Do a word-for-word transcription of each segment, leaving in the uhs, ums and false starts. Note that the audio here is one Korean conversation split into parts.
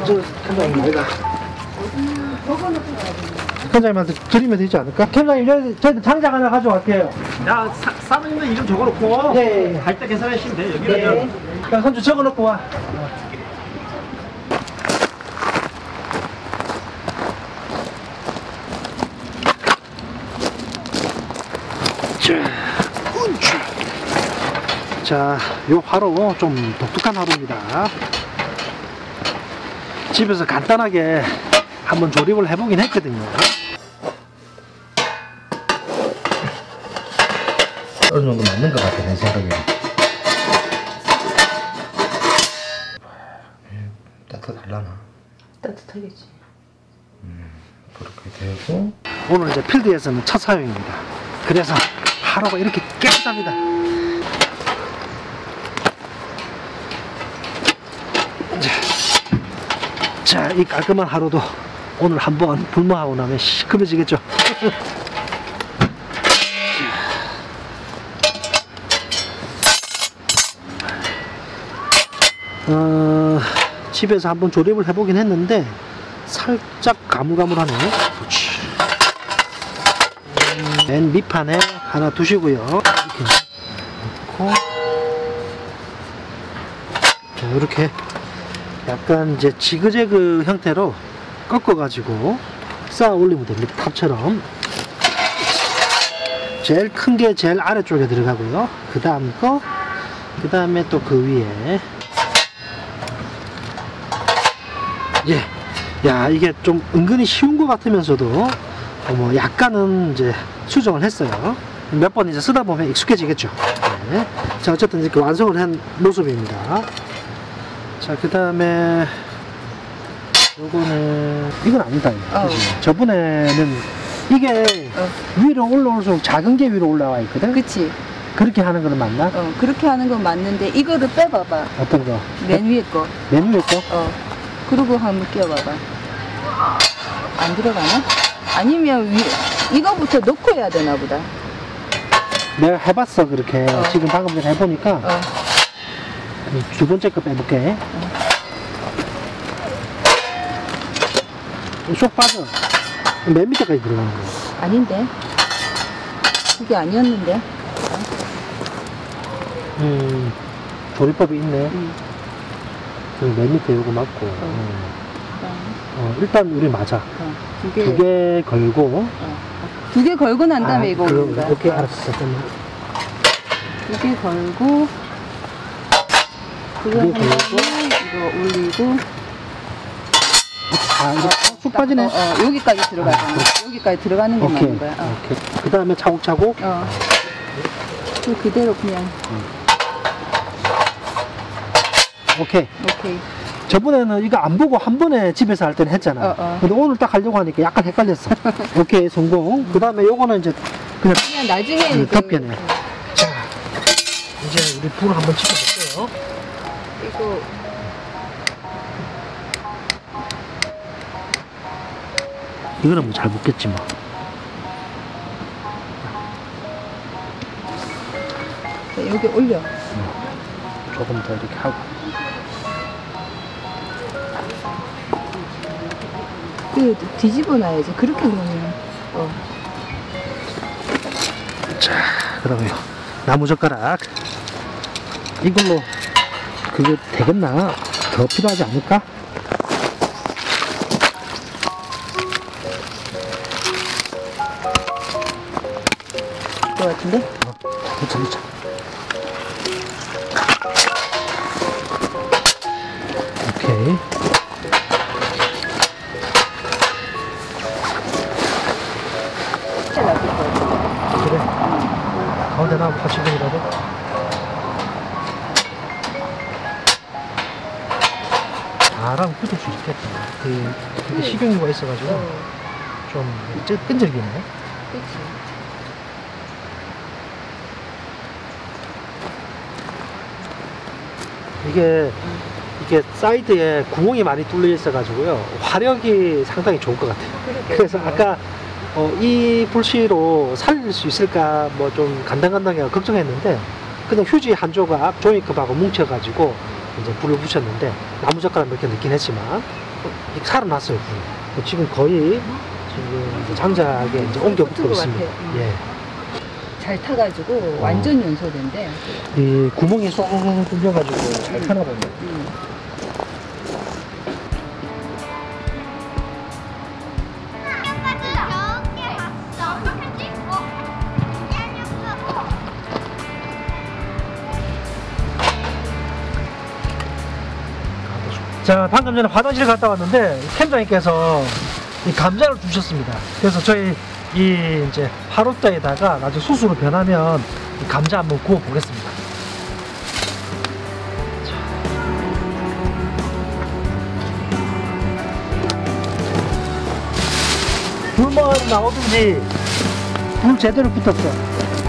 저 캠장님 아이가. 캠장님한테 드리면 되지 않을까? 캠장님 저희, 저희들 장작 하나 가져갈게요. 야, 사, 사모님도 이름 적어놓고 네. 갈 때 계산하시면 돼요. 여기는 네. 그럼 선주 적어놓고 와. 자, 요 화로 좀 독특한 화로입니다. 집에서 간단하게 한번 조립을 해보긴 했거든요. 어느 정도 맞는 것 같아, 내 생각에. 따뜻하려나? 따뜻하겠지. 음, 그렇게 되고. 오늘 이제 필드에서는 첫 사용입니다. 그래서 화로가 이렇게 깨끗합니다. 자, 이 깔끔한 하루도 오늘 한번 불모하고 나면 시큼해지겠죠. 어, 집에서 한번 조립을 해보긴 했는데 살짝 가물가물하네. 그렇지. 음, 맨 밑판에 하나 두시고요. 이렇게 놓고, 자, 이렇게 약간 이제 지그재그 형태로 꺾어가지고 쌓아 올리면 됩니다. 탑처럼. 제일 큰 게 제일 아래쪽에 들어가고요. 그 다음 거, 그 다음에 또 그 위에. 예. 야, 이게 좀 은근히 쉬운 것 같으면서도 어, 뭐 약간은 이제 수정을 했어요. 몇 번 이제 쓰다 보면 익숙해지겠죠. 네. 자, 어쨌든 이렇게 완성을 한 모습입니다. 자, 그 다음에 요거는 이건 아니다. 어. 저번에는 이게 어. 위로 올라올수록 작은 게 위로 올라와 있거든. 그치? 그렇게 하는 거는 맞나? 어, 그렇게 하는 건 맞는데 이거를 빼봐봐. 어떤 거? 맨 위에 거. 맨 위에 거? 어. 그리고 한번 끼워봐봐. 안 들어가나? 아니면 위, 이거부터 넣고 해야 되나 보다. 내가 해봤어, 그렇게. 어. 지금 방금 전에 해보니까. 어. 두 번째 거 빼볼게. 어. 쏙 빠져. 맨 밑에까지 들어가는 거야. 아닌데? 그게 아니었는데? 음, 조리법이 있네. 응. 그 맨 밑에 요거 맞고. 어. 음. 어, 일단 우리 맞아. 어, 두 개. 두 개 걸고. 어. 두 개 걸고 난 다음에 아, 이거 그럼, 올린다. 오케이, 알았어. 잠깐만. 두 개 걸고, 그거 두개 하고, 걸고. 이거 올리고. 아, 이거 어, 쑥 빠지네. 어, 어, 여기까지 들어가잖아. 아, 여기까지 들어가는 게 오케이. 맞는 거야. 어. 오케이. 그 다음에 차곡차곡. 어. 그 그대로 그냥. 오케이. 오케이. 저번에는 이거 안 보고 한 번에 집에서 할 때는 했잖아. 어, 어. 근데 오늘 딱 하려고 하니까 약간 헷갈렸어. 오케이, 성공. 그 다음에 요거는 이제 그냥 그냥 나중에 음, 이제 덮개네. 자, 이제 우리 불을 한번 지켜볼게요. 이거 이거는 뭐 잘 붙겠지 뭐. 여기 올려. 조금 더 이렇게 하고. 그 뒤집어 놔야지. 그렇게 놓으면. 어. 자, 그러면 나무젓가락 이걸로 그게 되겠나? 더 필요하지 않을까? 것 같은데? 어, 그쵸, 그쵸. 오케이. 그래. 가운데 나무부터 지금이라도. 나랑 굳을 수 있겠다. 그, 그게 식용유가 있어가지고 좀 끈- 끈질기네. 그치. 이게 이게 사이드에 구멍이 많이 뚫려 있어가지고요 화력이 상당히 좋을 것 같아요. 그러게. 그래서 아까 어, 이 불씨로 살릴 수 있을까 뭐 좀 간당간당해 걱정했는데 그냥 휴지 한 조각 종이컵하고 뭉쳐가지고 이제 불을 붙였는데 나무젓가락 몇 개 넣긴 했지만 이렇게 살아났어요. 불이. 지금 거의 지금 장작에 이제 옮겨 붙고 있습니다. 같아. 예. 잘 타가지고 완전 연소된대. 이 구멍이 쏙 뚫려가지고 잘 타나 보네. 음. 자, 방금 전에 화장실 갔다 왔는데 팀장님께서 이 감자를 주셨습니다. 그래서 저희 이 이제 화롯대에다가 나중에 수수로 변하면 이 감자 한번 구워 보겠습니다. 불만 나오든지 불 제대로 붙었어.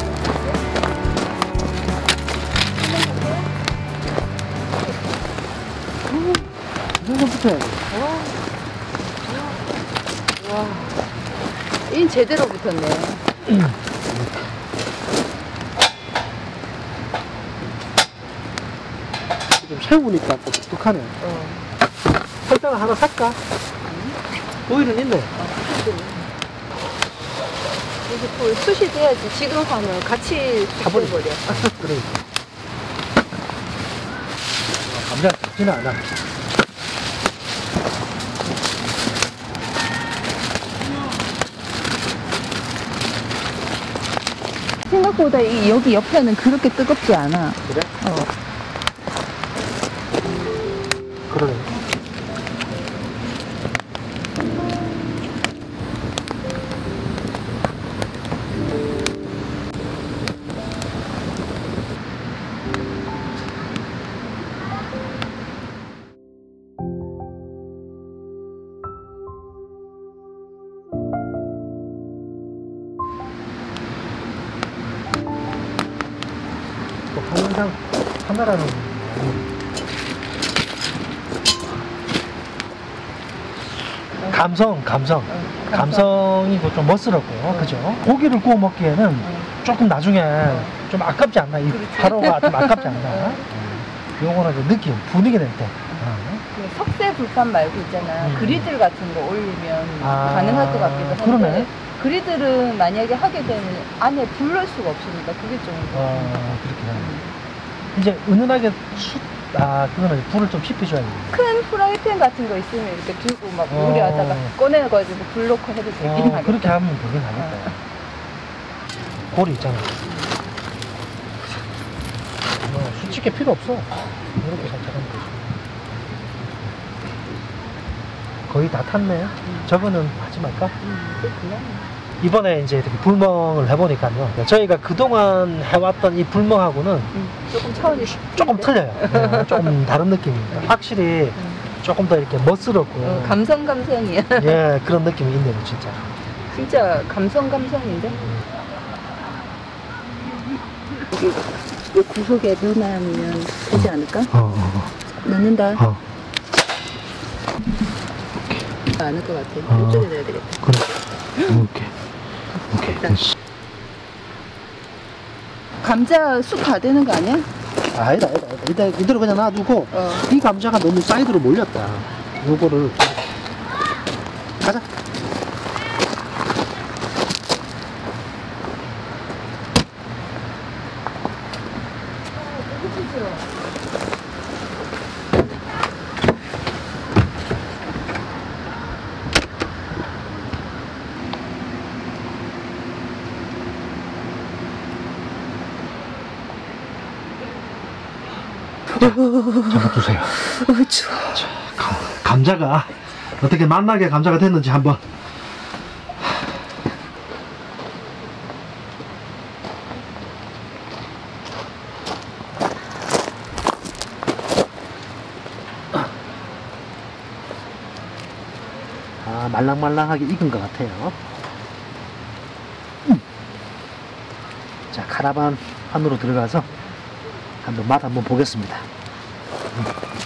이 정도 붙어야 돼. 와. 이 제대로 붙었네. 좀 세우니까 또 독특하네. 어. 설탕을 하나 살까? 오일은 있네. 이제 또 숯이 돼야지. 지금 하면 같이 타버려. 버려. 그래. 감자 좋지는 않아. 생각보다 이 여기 옆에는 그렇게 뜨겁지 않아. 그래? 어. 그러네. 항상 카메라는 감성, 감성, 어, 감성이고 좀 멋스럽고, 그죠? 고기를 구워 먹기에는 조금 나중에 좀 아깝지 않나? 이 화로가 좀 아깝지 않나? 요거는 그 느낌, 분위기 낼 때. 어. 그 석쇠 불판 말고 있잖아. 음. 그리들 같은 거 올리면 아, 가능할 것 같기도 한데. 그러네. 그리들은 만약에 하게 되면 안에 불 넣을 수가 없으니까 그게 좀. 어, 그렇긴 하네. 이제 은은하게 숯, 아, 그거는 불을 좀 깊여줘야 돼. 큰 프라이팬 같은 거 있으면 이렇게 들고 막 어. 요리하다가 꺼내가지고 불 넣고 해도 되긴 어, 하겠다. 그렇게 하면 되긴 하겠다. 고리 있잖아. 어, 수치게 필요 없어. 이렇게 살짝 하면 되지. 거의 다 탔네. 저거는 하지 말까? 음, 그냥. 이번에 이제 이렇게 불멍을 해보니까요. 저희가 그동안 해왔던 이 불멍하고는 음, 조금 차원이 조금 틀린데? 틀려요. 네, 조금 다른 느낌입니다. 확실히 음. 조금 더 이렇게 멋스럽고. 어, 감성 감성이야. 예, 그런 느낌이 있네요, 진짜. 진짜 감성 감성인데? 여기 이 구석에 넣어놔면 되지 않을까? 어, 어, 넣는다. 어. 않을 것 같아. 어. 이쪽에 넣어야 되겠다. 그래. 오케이. 오케이. 됐다. 됐어. 감자 쑥 다 되는 거 아니야? 아니다, 아니다, 아니다. 이대로, 이대로 그냥 놔두고, 어. 이 감자가 너무 사이드로 몰렸다. 요거를. 가자. 잡아주세요. 어, 추워. 자, 감, 감자가 어떻게 맛나게 감자가 됐는지 한번. 아, 말랑말랑하게 익은 것 같아요. 음. 자, 카라반 안으로 들어가서 한번 맛 한번 보겠습니다. 음.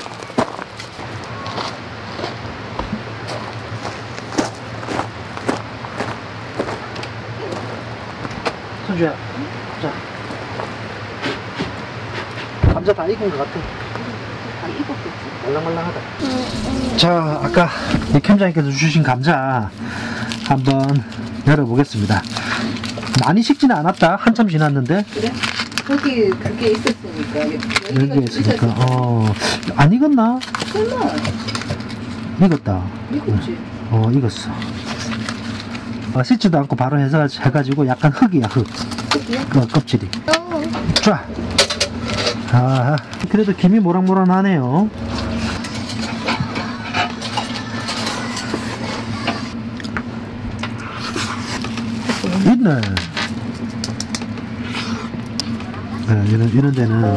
선주야, 자, 감자 다 익은 것 같아. 다 익었겠지. 말랑말랑하다. 자, 아까 이 캠장님께서 주신 감자 한번 열어보겠습니다. 많이 식지는 않았다. 한참 지났는데. 그래? 거기 그게 있었으니까 여기가 여기에 있으니까. 어, 안 익었나? 설마 익었다. 이거지. 어, 익었어. 어, 씻지도 않고 바로 해서 해가지고 약간 흙이야, 흙. 어, 껍질이. 쫙. 아, 그래도 김이 모락모락하네요. 있네. 네, 이런, 이런 데는.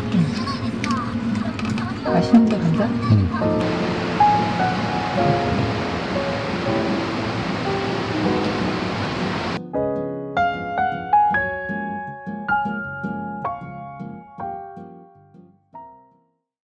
맛있는데 감자? 음.